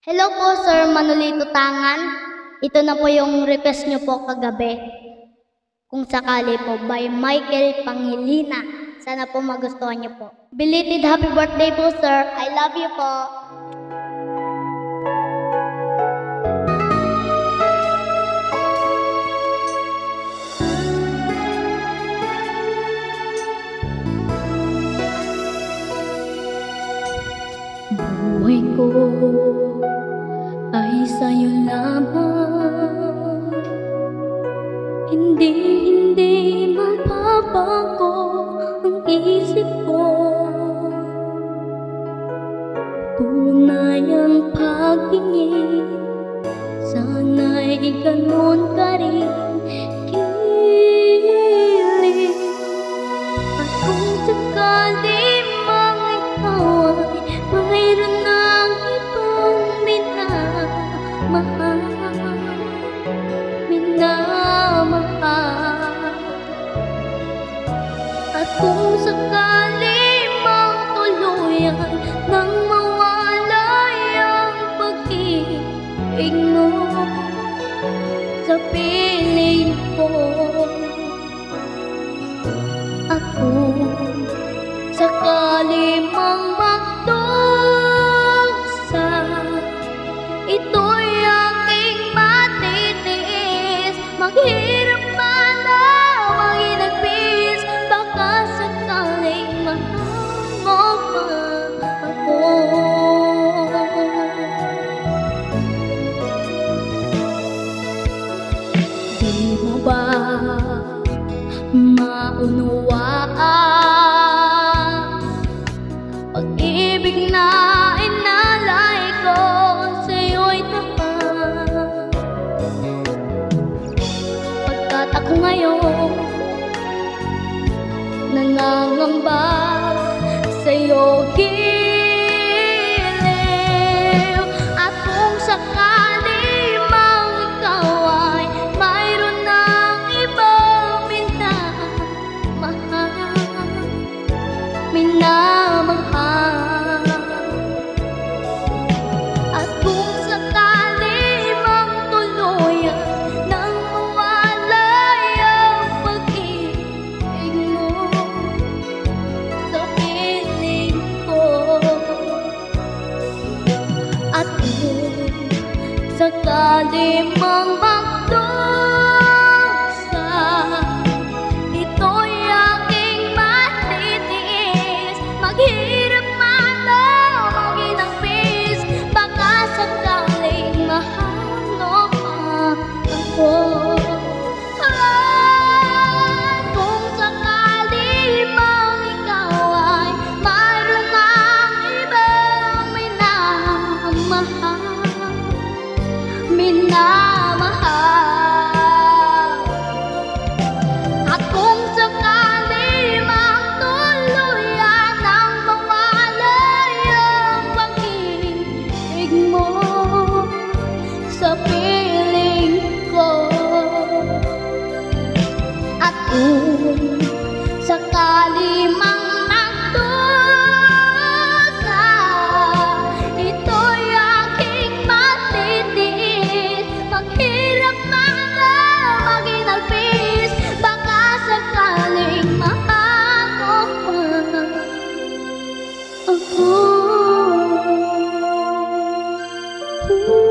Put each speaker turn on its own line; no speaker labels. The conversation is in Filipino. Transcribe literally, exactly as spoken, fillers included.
Hello po, Sir Manolito Tangan. Ito na po yung request nyo po kagabi. Kung sakali po, by Michael Pangilina. Sana po magustuhan nyo po. Belated happy birthday po, sir. I love you po.
Buhay ko ay sa'yo lamang, hindi, hindi mapapago ang isip ko. Tunay ang pagtingin, sana'y ganun ka rin kilig. At kung sakali mang ikaw ay mayroon ng ibang minamahal, minamahal. At kung sakali mang tuluyan nang mawalay ang pag-ibig mo sa piling ko, at kung sakali mang magdusa, ito'y aking matitiis. Maghirap man na maginagpis, baka sakaling mahal mo pa ako. Di mo ba maunawaan pag-ibig na inalay ko sa'yo'y tapat? Pagkat ako ngayon nangangamba sa'yo giliw. At kung sakali mang ikaw ay mayroon ng ibang minamahal, minamahal. At kung sakali mang tuluyan nang mawalay ang pag-ibig mo sa piling ko, at kung sakali mang magdusa, ito'y aking matitiis. Maghirap man o maginagpis, baka sakaling mahal mo pa ako. At kung sakali mang ikaw ay mayroon ng ibang minamahal, minamahal. At kung sakali mang tuluyan nang mawalay ang pag-ibig mo sa piling ko, at kung sakali mang magdusa, ito'y aking matitiis. Maghirap man na maginagpis, baka sakaling mahal mo pa ako.